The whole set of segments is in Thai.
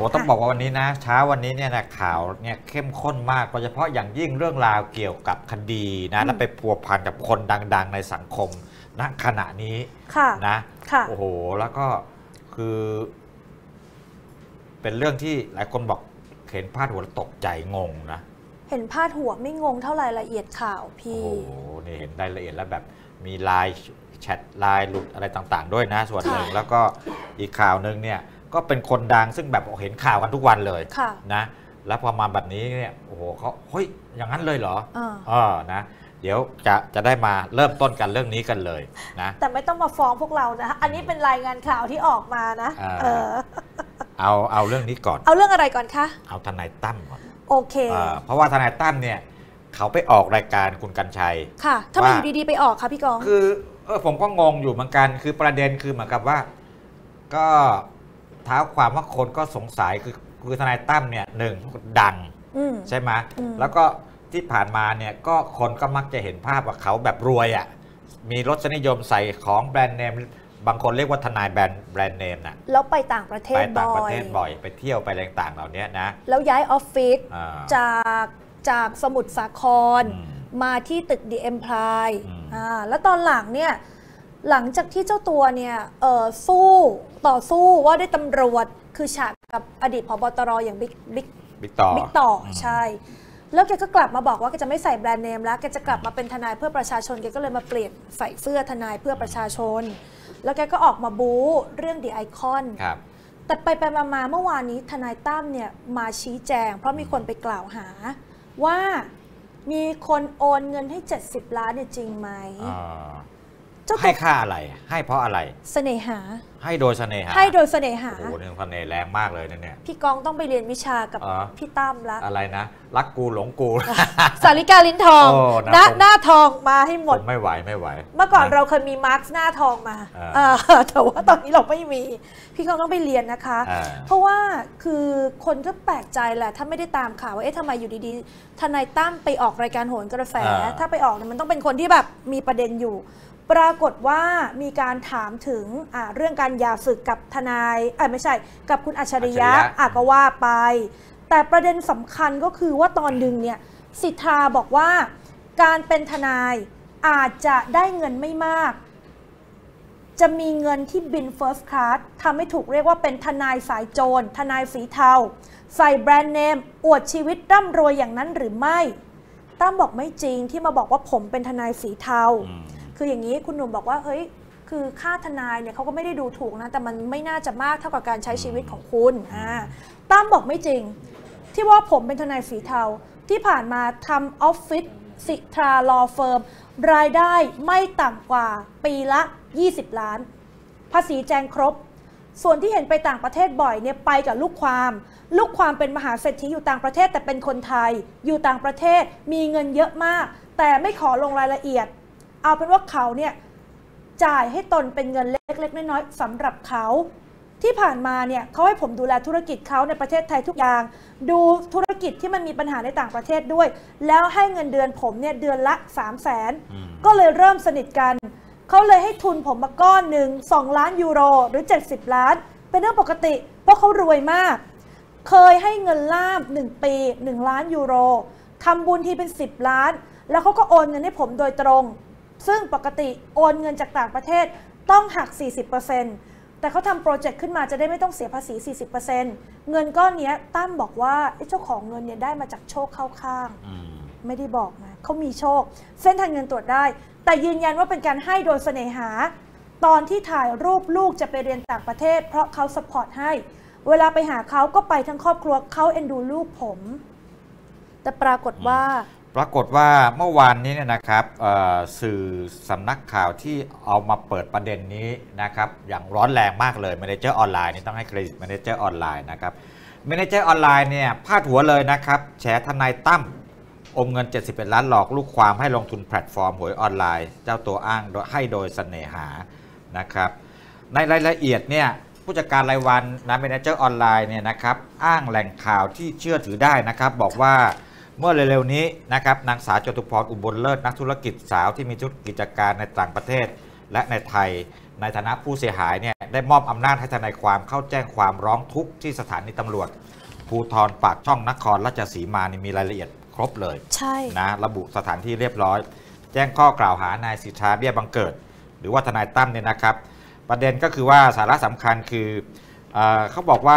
ต้องบอกว่าวันนี้นะเช้าวันนี้เนี่ยนะข่าวเนี่ยเข้มข้นมากโดยเฉพาะอย่างยิ่งเรื่องราวเกี่ยวกับคดีนะและไปพัวพันกับคนดังๆในสังคมณขณะนี้นะโอ้โหแล้วก็คือเป็นเรื่องที่หลายคนบอกเห็นพาดหัวแล้วตกใจงงนะเห็นพาดหัวไม่งงเท่าไรละเอียดข่าวพี่โอ้โหนี่เห็นรายละเอียดแล้วแบบมีไลน์แชทไลน์หลุดอะไรต่างๆด้วยนะส่วนหนึ่งแล้วก็อีกข่าวหนึ่งเนี่ยก็เป็นคนดังซึ่งแบบเห็นข่าวกันทุกวันเลยนะแล้วพอมาแบบนี้เนี่ยโอ้โหเขาเฮ้ยอย่างนั้นเลยเหรอนะเดี๋ยวจะได้มาเริ่มต้นกันเรื่องนี้กันเลยนะแต่ไม่ต้องมาฟ้องพวกเรานะอันนี้เป็นรายงานข่าวที่ออกมานะเอาเรื่องนี้ก่อนเอาเรื่องอะไรก่อนคะเอาทนายตั้มก่อนโอเคเพราะว่าทนายตั้มเนี่ยเขาไปออกรายการคุณกรรชัยค่ะทำไมอยู่ดีๆไปออกคะพี่กองคือผมก็งงอยู่เหมือนกันคือประเด็นคือเหมือนกับว่าก็เท้าความว่าคนก็สงสัยคือทนายตั้มเนี่ยหนึ่งดังใช่ไหมแล้วก็ที่ผ่านมาเนี่ยก็คนก็มักจะเห็นภาพว่าเขาแบบรวยอ่ะมีรสนิยมใส่ของแบรนด์เนมบางคนเรียกว่าทนายแบรนด์เนมนะแล้วไปต่างประเทศบ่อยไปเที่ยวไปอะไรต่างๆเหล่านี้นะแล้วย้ายออฟฟิศจากสมุทรสาครมาที่ตึกดีเอ็มพลายแล้วตอนหลังเนี่ยหลังจากที่เจ้าตัวเนี่ยต่อสู้ว่าได้ตำรวจคือฉากกับอดีตผบ.ตร.อย่างบิ๊กต่อใช่แล้วแกก็กลับมาบอกว่าแกจะไม่ใส่แบรนด์เนมแล้วแกจะกลับมาเป็นทนายเพื่อประชาชนแกก็เลยมาเปลี่ยนใส่เสื้อทนายเพื่อประชาชนแล้วแกก็ออกมาบู๊เรื่องดีไอคอนแต่ไปมาเมื่อวานนี้ทนายตั้มเนี่ยมาชี้แจงเพราะมีคนไปกล่าวหาว่ามีคนโอนเงินให้70 ล้านเนี่ยจริงไหมให้ค่าอะไรให้เพราะอะไรเสน่หาให้โดยเสน่หาโอ้โหเนี่ยเสน่ห์แรงมากเลยเนี่ยพี่กองต้องไปเรียนวิชากับพี่ตั้มละอะไรนะรักกูหลงกูสาริกาลิ้นทองหน้าทองมาให้หมดไม่ไหวเมื่อก่อนเราเคยมีมาร์คหน้าทองมาแต่ว่าตอนนี้เราไม่มีพี่กองต้องไปเรียนนะคะเพราะว่าคือคนก็แปลกใจแหละถ้าไม่ได้ตามข่าวว่าทำไมอยู่ดีๆทนายตั้มไปออกรายการโหนกระแสถ้าไปออกเนี่ยมันต้องเป็นคนที่แบบมีประเด็นอยู่ปรากฏว่ามีการถามถึงเรื่องการหย่าศึกกับทนายไม่ใช่กับคุณอัจฉริยะก็ว่าไปแต่ประเด็นสำคัญก็คือว่าตอนหนึ่งเนี่ยสิทธาบอกว่าการเป็นทนายอาจจะได้เงินไม่มากจะมีเงินที่บิน First Class ทำให้ถูกเรียกว่าเป็นทนายสายโจรทนายสีเทาใส่แบรนด์เนมอวดชีวิตร่ำรวยอย่างนั้นหรือไม่ตั้มบอกไม่จริงที่มาบอกว่าผมเป็นทนายสีเทาคืออย่างนี้คุณหนุ่มบอกว่าเฮ้ยคือค่าทนายเนี่ยเขาก็ไม่ได้ดูถูกนะแต่มันไม่น่าจะมากเท่ากับการใช้ชีวิตของคุณตั้มบอกไม่จริงที่ว่าผมเป็นทนายสีเทาที่ผ่านมาทำออฟฟิศสิทราลอเฟิร์มรายได้ไม่ต่ำกว่าปีละ20 ล้านภาษีแจงครบส่วนที่เห็นไปต่างประเทศบ่อยเนี่ยไปกับลูกความเป็นมหาเศรษฐีอยู่ต่างประเทศแต่เป็นคนไทยอยู่ต่างประเทศมีเงินเยอะมากแต่ไม่ขอลงรายละเอียดเอาเป็นว่าเขาเนี่ยจ่ายให้ตนเป็นเงินเล็กๆน้อยๆสำหรับเขาที่ผ่านมาเนี่ยเขาให้ผมดูแลธุรกิจเขาในประเทศไทยทุกอย่างดูธุรกิจที่มันมีปัญหาในต่างประเทศด้วยแล้วให้เงินเดือนผมเนี่ยเดือนละ300,000ก็เลยเริ่มสนิทกันเขาเลยให้ทุนผมมาก้อนหนึ่ง2 ล้านยูโรหรือ70 ล้านเป็นเรื่องปกติเพราะเขารวยมากเคยให้เงินล่าม1 ปี1 ล้านยูโรทำบุญทีเป็น10 ล้านแล้วเขาก็โอนเงินให้ผมโดยตรงซึ่งปกติโอนเงินจากต่างประเทศต้องหัก 40%แต่เขาทำโปรเจกต์ขึ้นมาจะได้ไม่ต้องเสียภาษี 40% เงินก้อนนี้ตั้มบอกว่าเจ้าของเงินเนี่ยได้มาจากโชคเข้าข้างไม่ได้บอกนะเขามีโชคเส้นทางเงินตรวจได้แต่ยืนยันว่าเป็นการให้โดยเสน่หาตอนที่ถ่ายรูปลูกจะไปเรียนต่างประเทศเพราะเขาสปอร์ตให้เวลาไปหาเขาก็ไปทั้งครอบครัวเขาเอ็นดูลูกผมแต่ปรากฏว่าเมื่อวานนี้เนี่ยนะครับสื่อสำนักข่าวที่เอามาเปิดประเด็นนี้นะครับอย่างร้อนแรงมากเลยManager ออนไลน์นี่ต้องให้เครดิตManager ออนไลน์นะครับManager ออนไลน์เนี่ยพาดหัวเลยนะครับแฉทนายตั้มอมเงิน71 ล้านหลอกลูกความให้ลงทุนแพลตฟอร์มหวยออนไลน์เจ้าตัวอ้างให้โดยเสน่หานะครับในรายละเอียดเนี่ยผู้จัดการรายวันนะManager ออนไลน์เนี่ยนะครับอ้างแหล่งข่าวที่เชื่อถือได้นะครับบอกว่าเมื่อเร็วๆนี้นะครับนางสาวจตุพรอุบลเลิศนักธุรกิจสาวที่มีธุรกิจการในต่างประเทศและในไทยในฐานะผู้เสียหายเนี่ยได้มอบอำนาจให้ทนายความเข้าแจ้งความร้องทุกข์ที่สถานีตำรวจภูธรปากช่องนครราชสีมานี่มีรายละเอียดครบเลยใช่นะระบุสถานที่เรียบร้อยแจ้งข้อกล่าวหานายสิทธาเบี้ยบังเกิดหรือว่าทนายตั้มเนี่ยนะครับประเด็นก็คือว่าสาระสำคัญคือเขาบอกว่า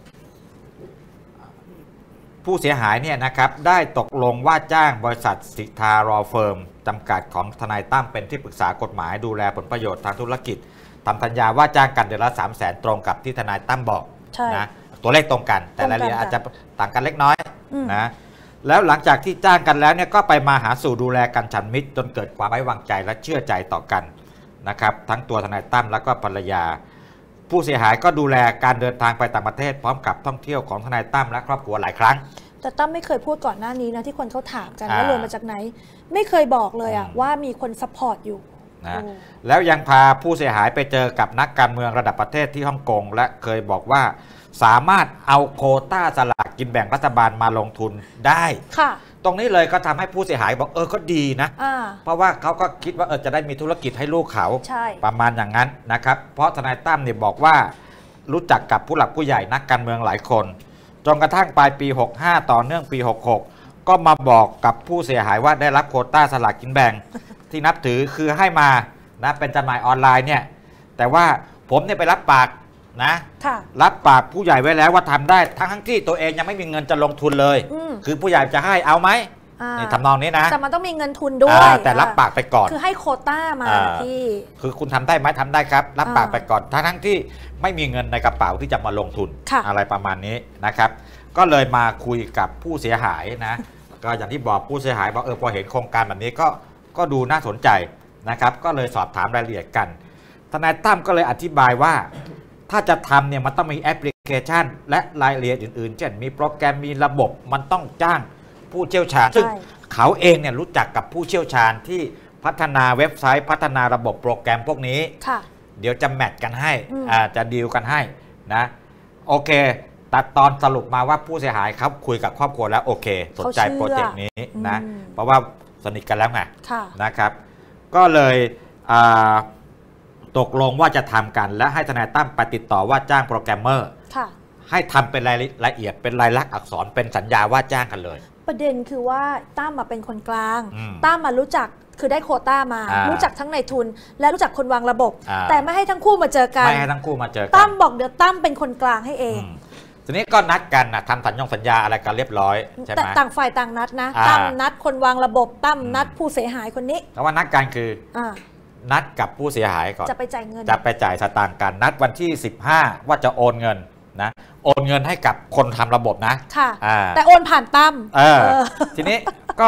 ผู้เสียหายเนี่ยนะครับได้ตกลงว่าจ้างบริษัทสิทธารอเฟิร์มจำกัดของทนายตั้มเป็นที่ปรึกษากฎหมายดูแลผลประโยชน์ทางธุรกิจทำสัญญาว่าจ้างกันเดือนละ300,000ตรงกับที่ทนายตั้มบอกนะตัวเลขตรงกันแต่รายละเอียดอาจจะต่างกันเล็กน้อยนะแล้วหลังจากที่จ้างกันแล้วเนี่ยก็ไปมาหาสู่ดูแลกันฉันมิตรจนเกิดความไว้วางใจและเชื่อใจต่อกันนะครับทั้งตัวทนายตั้มแล้วก็ภรรยาผู้เสียหายก็ดูแลการเดินทางไปต่างประเทศพร้อมกับท่องเที่ยวของทนายตั้มและครอบครัวหลายครั้งแต่ตั้มไม่เคยพูดก่อนหน้านี้นะที่คนเขาถามกันว่ารวยมาจากไหนไม่เคยบอกเลยว่ามีคนซัพพอร์ตอยู่นะแล้วยังพาผู้เสียหายไปเจอกับนักการเมืองระดับประเทศที่ฮ่องกงและเคยบอกว่าสามารถเอาโควต้าสลากกินแบ่งรัฐบาลมาลงทุนได้ค่ะตรงนี้เลยก็ทำให้ผู้เสียหายบอกก็ดีนะเพราะว่าเขาก็คิดว่าจะได้มีธุรกิจให้ลูกเขาประมาณอย่างนั้นนะครับเพราะทนายตั้มเนี่ยบอกว่ารู้จักกับผู้หลักผู้ใหญ่นักการเมืองหลายคนจนกระทั่งปลายปี65ต่อเนื่องปี66ก็มาบอกกับผู้เสียหายว่าได้รับโควต้าสลากกินแบ่งที่นับถือคือให้มานะเป็นจำหน่ายออนไลน์เนี่ยแต่ว่าผมเนี่ยไปรับปากนะรับปากผู้ใหญ่ไว้แล้วว่าทำได้ทั้งที่ตัวเองยังไม่มีเงินจะลงทุนเลยคือผู้ใหญ่จะให้เอาไหมนี่ทำนองนี้นะแต่มันต้องมีเงินทุนด้วยแต่รับปากไปก่อนคือให้โควต้ามาที่คือคุณทำได้ไหมทำได้ครับรับปากไปก่อนทั้งที่ไม่มีเงินในกระเป๋าที่จะมาลงทุนอะไรประมาณนี้นะครับก็เลยมาคุยกับผู้เสียหายนะก็อย่างที่บอกผู้เสียหายบอกพอเห็นโครงการแบบนี้ก็ดูน่าสนใจนะครับก็เลยสอบถามรายละเอียดกันทนายตั้มก็เลยอธิบายว่าถ้าจะทำเนี่ยมันต้องมีแอปพลิเคชันและรายละเอียดอื่นๆเช่นมีโปรแกรมมีระบบมันต้องจ้างผู้เชี่ยวชาญซึ่งเขาเองเนี่ยรู้จักกับผู้เชี่ยวชาญที่พัฒนาเว็บไซต์พัฒนาระบบโปรแกรมพวกนี้เดี๋ยวจะแมทกันให้จะดีลกันให้นะโอเคตัดตอนสรุปมาว่าผู้เสียหายครับคุยกับครอบครัวแล้วโอเคสนใจโปรเจกต์นี้นะเพราะว่าสนิทกันแล้วไงนะครับก็เลยตกลงว่าจะทำกันและให้ทนายตั้มไปติดต่อว่าจ้างโปรแกรมเมอร์ให้ทำเป็นรายละเอียดเป็นลายลักษณ์อักษรเป็นสัญญาว่าจ้างกันเลยประเด็นคือว่าตั้มมาเป็นคนกลางตั้มมารู้จักคือได้โควต้ามารู้จักทั้งในทุนและรู้จักคนวางระบบแต่ไม่ให้ทั้งคู่มาเจอกันไม่ให้ทั้งคู่มาเจอกันตั้มบอกเดี๋ยวตั้มเป็นคนกลางให้เองทีนี้ก็นัดกันนะทำสัญญาอะไรกันเรียบร้อยใช่ไหมต่างฝ่ายต่างนัดนะตั้มนัดคนวางระบบตั้มนัดผู้เสียหายคนนี้แต่ว่านัดกันคือนัดกับผู้เสียหายก่อนจะไปจ่ายเงินจะไปจ่ายสตางค์กันนัดวันที่15ว่าจะโอนเงินนะโอนเงินให้กับคนทำระบบนะค่ะแต่โอนผ่านตั้มทีนี้ก็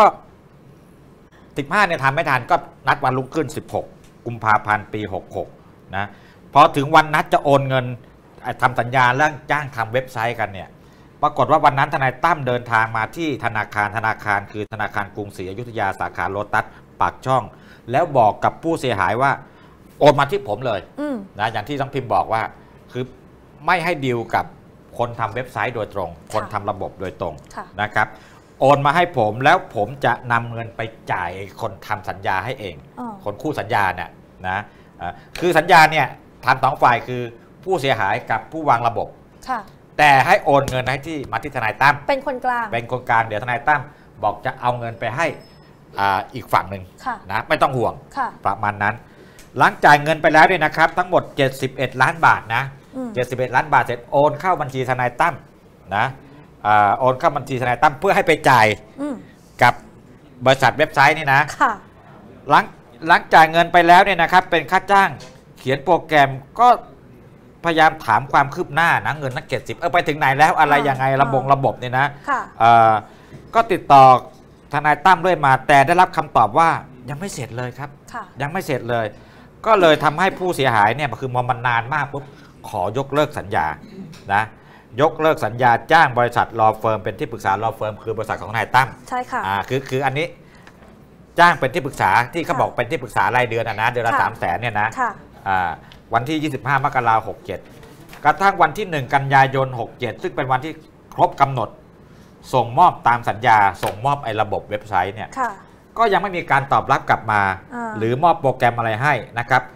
15เนี่ยทำไม่ทันก็นัดวันรุ่งขึ้น16กุมภาพันธ์ปี66นะพอถึงวันนัดจะโอนเงินทำสัญญาเรื่องจ้างทำเว็บไซต์กันเนี่ยปรากฏว่าวันนั้นทนายตั้มเดินทางมาที่ธนาคารคือธนาคารกรุงศรีอยุธยาสาขาโลตัสปากช่องแล้วบอกกับผู้เสียหายว่าโอนมาที่ผมเลยนะอย่างที่ต้องพิมพ์บอกว่าคือไม่ให้ดีลกับคนทำเว็บไซต์โดยตรงคนทำระบบโดยตรงนะครับโอนมาให้ผมแล้วผมจะนำเงินไปจ่ายคนทำสัญญาให้เองคนคู่สัญญาเนี่ยนะคือสัญญาเนี่ยทำสองฝ่ายคือผู้เสียหายกับผู้วางระบบแต่ให้โอนเงินให้ที่มาที่ทนายตั้มเป็นคนกลางเดี๋ยวทนายตั้มบอกจะเอาเงินไปให้อีกฝั่งหนึ่งนะไม่ต้องห่วงประมาณนั้นหลังจ่ายเงินไปแล้วเนี่ยนะครับทั้งหมด71ล้านบาทนะ71ล้านบาทเสร็จโอนเข้าบัญชีทนายตั้มนะโอนเข้าบัญชีทนายตั้มเพื่อให้ไปจ่ายกับบริษัทเว็บไซต์นี่นะหลังจ่ายเงินไปแล้วเนี่ยนะครับเป็นค่าจ้างเขียนโปรแกรมก็พยายามถามความคืบหน้านะเงินนัก70ไปถึงไหนแล้วอะไรยังไงระบบเนี่ยนะก็ติดต่อทนายตั้มเรื่อยมาแต่ได้รับคำตอบว่ายังไม่เสร็จเลยครับยังไม่เสร็จเลยก็เลยทำให้ผู้เสียหายเนี่ยคือมันนานมากปุ๊บขอยกเลิกสัญญานะยกเลิกสัญญาจ้างบริษัทลอเฟิร์มเป็นที่ปรึกษาลอเฟิร์มคือบริษัทของทนายตั้มใช่ค่ะคืออันนี้จ้างเป็นที่ปรึกษาที่เขาบอกเป็นที่ปรึกษารายเดือนนะเดือนละ300,000เนี่ยนะวันที่25 มกราคม 67กระทั่งวันที่1 กันยายน 67ซึ่งเป็นวันที่ครบกำหนดส่งมอบตามสัญญาส่งมอบไอ้ระบบเว็บไซต์เนี่ยก็ยังไม่มีการตอบรับกลับมาหรือมอบโปรแกรมอะไรให้นะครับ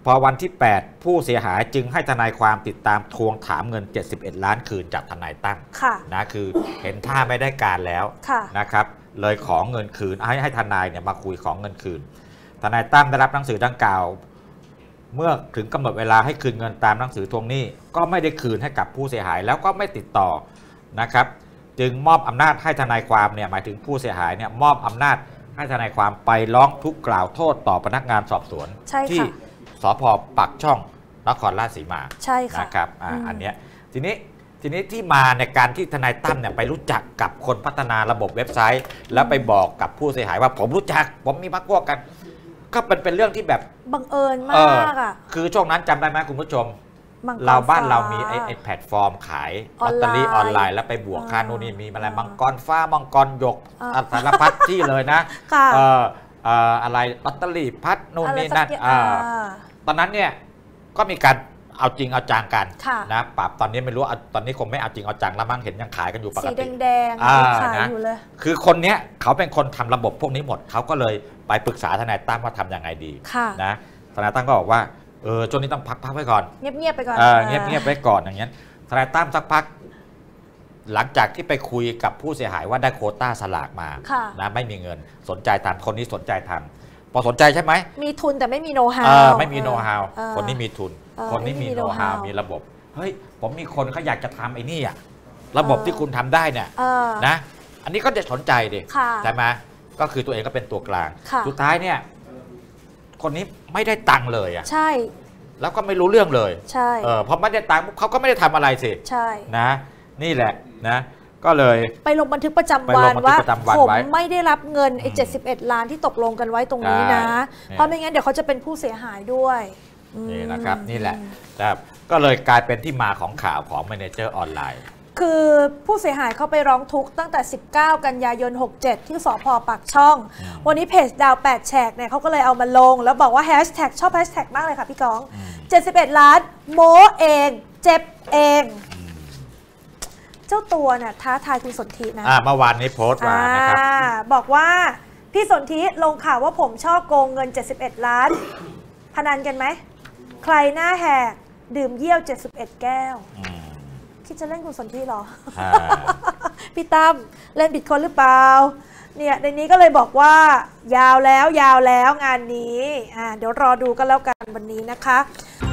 พอวันที่ 8 ผู้เสียหายจึงให้ทนายความติดตามทวงถามเงิน71 ล้านคืนจากทนายตั้มนะคือเห็นท่าไม่ได้การแล้วนะครับเลยขอเงินคืนให้ทนายเนี่ยมาคุยของเงินคืนทนายตั้มได้รับหนังสือดังกล่าวเมื่อถึงกำหนดเวลาให้คืนเงินตามหนังสือทวงหนี้ก็ไม่ได้คืนให้กับผู้เสียหายแล้วก็ไม่ติดต่อนะครับจึงมอบอำนาจให้ทนายความเนี่ยหมายถึงผู้เสียหายเนี่ยมอบอำนาจให้ทนายความไปร้องทุกข์กล่าวโทษต่อพนักงานสอบสวนที่สภ.ปากช่องนครราชสีมาใช่ค่ะนะครับอันเนี้ยทีนี้ที่มาในการที่ทนายตั้มเนี่ยไปรู้จักกับคนพัฒนาระบบเว็บไซต์ แล้วไปบอกกับผู้เสียหายว่าผมรู้จักผมมีพรรคพวกกันก็เป็นเรื่องที่แบบบังเอิญมากอ่ะคือช่วงนั้นจำได้ไหมคุณผู้ชมเราบ้านเรามีไอ้แพลตฟอร์มขายลอตเตอรี่ออนไลน์แล้วไปบวกค่านู่นนี่มีอะไรมังกรฟ้ามังกรหยกสารพัดที่เลยนะอะไรลอตเตอรี่พัดนู่นนี่นั่นตอนนั้นเนี่ยก็มีการเอาจริงเอาจังกันนะปรับตอนนี้ไม่รู้ตอนนี้คงไม่เอาจริงเอาจังแล้วมั้งเห็นยังขายกันอยู่ปกติสีแดงขายอยู่เลยคือคนเนี้ยเขาเป็นคนทำระบบพวกนี้หมดเขาก็เลยไปปรึกษาทนายตั้มว่าทำยังไงดีนะทนายตั้มก็บอกว่าช่วงนี้ต้องพักไว้ก่อนเงียบๆไปก่อนเงียบๆไว้ก่อนอย่างเงี้ยทนายตั้มสักพักหลังจากที่ไปคุยกับผู้เสียหายว่าได้โควต้าสลากมานะไม่มีเงินสนใจทำคนนี้สนใจทำพอสนใจใช่ไหมมีทุนแต่ไม่มีโน้ตฮาวไม่มีโน้ตฮาวคนนี้มีทุนคนนี้มีโน้ตฮาวมีระบบเฮ้ยผมมีคนเขาอยากจะทำไอ้นี่อะระบบที่คุณทำได้เนี่ยนะอันนี้ก็จะสนใจดิใช่ไหมก็คือตัวเองก็เป็นตัวกลางสุดท้ายเนี่ยคนนี้ไม่ได้ตังค์เลยอ่ะใช่แล้วก็ไม่รู้เรื่องเลยใช่พอไม่ได้ตังค์เขาก็ไม่ได้ทำอะไรสิใช่นะนี่แหละนะก็เลยไปลงบันทึกประจำวันว่าผมไม่ได้รับเงินไอ้71 ล้านที่ตกลงกันไว้ตรงนี้นะเพราะไม่งั้นเดี๋ยวเขาจะเป็นผู้เสียหายด้วยนี่นะครับนี่แหละครับก็เลยกลายเป็นที่มาของข่าวของแมเนเจอร์ออนไลน์คือผู้เสียหายเขาไปร้องทุกข์ตั้งแต่19 กันยายน 67ที่สภ.ปากช่องวันนี้เพจดาว8แฉกเนี่ยเขาก็เลยเอามาลงแล้วบอกว่าแฮชแท็กชอบแฮชแท็กมากเลยค่ะพี่ก้อง71 ล้านโมเองเจ็บเองเจ้าตัวเนี่ยท้าทายคุณสนธินะเมื่อวานนี้โพสต์มานะครับบอกว่าพี่สนธิลงข่าวว่าผมชอบโกงเงิน71 ล้านพนันกันไหมใครหน้าแหกดื่มเยี่ยว71 แก้วคิดจะเล่นคุณสนธิหรอพี่ตั้มเล่นบิตคอยน์หรือเปล่าเนี่ยในนี้ก็เลยบอกว่ายาวแล้วงานนี้เดี๋ยวรอดูกันแล้วกันวันนี้นะคะ